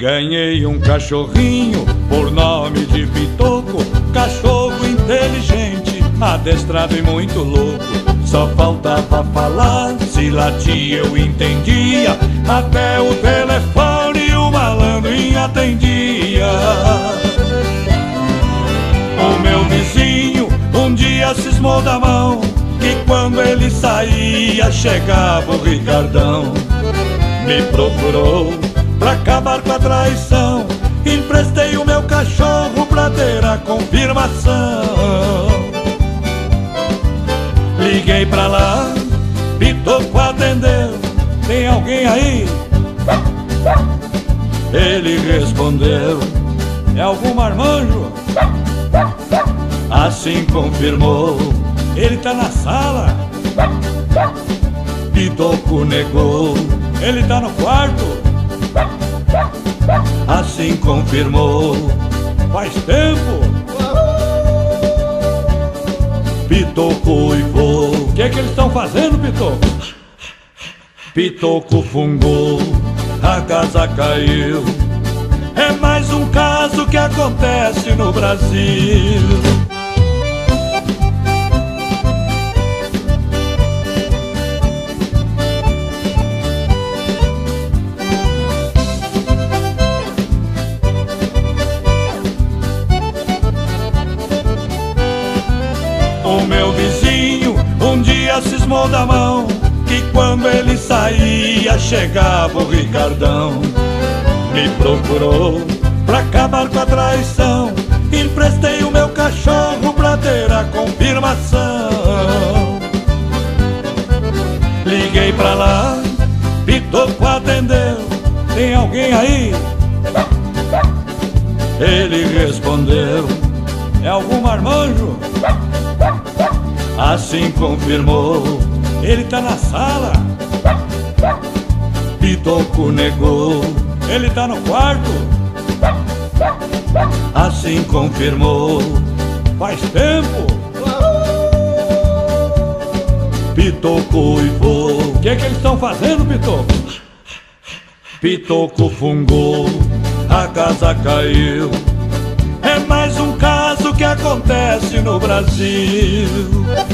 Ganhei um cachorrinho por nome de Pitoco, cachorro inteligente, adestrado e muito louco. Só faltava falar, se latia eu entendia, até o telefone o malandrinho atendia. O meu vizinho um dia cismou da mão, que quando ele saía chegava o Ricardão. Me procurou pra acabar com a traição, emprestei o meu cachorro pra ter a confirmação. Liguei pra lá, Pitoco atendeu, tem alguém aí? Ele respondeu, é algum marmanjo? Assim confirmou, ele tá na sala. Pitoco negou, ele tá no quarto. Assim confirmou, faz tempo. Pitoco uivou, o que eles estão fazendo, Pitoco? Pitoco fungou, a casa caiu. É mais um caso que acontece no Brasil. O meu vizinho um dia cismou da mão, que quando ele saía chegava o Ricardão. Me procurou pra acabar com a traição, emprestei o meu cachorro pra ter a confirmação. Liguei pra lá, Pitoco atendeu, tem alguém aí? Ele respondeu, é algum marmanjo? Assim confirmou, ele tá na sala. Pitoco negou, ele tá no quarto. Assim confirmou, faz tempo. Pitoco uivou, o que eles estão fazendo, Pitoco? Pitoco fungou, a casa caiu. É mais um caso que acontece no Brasil.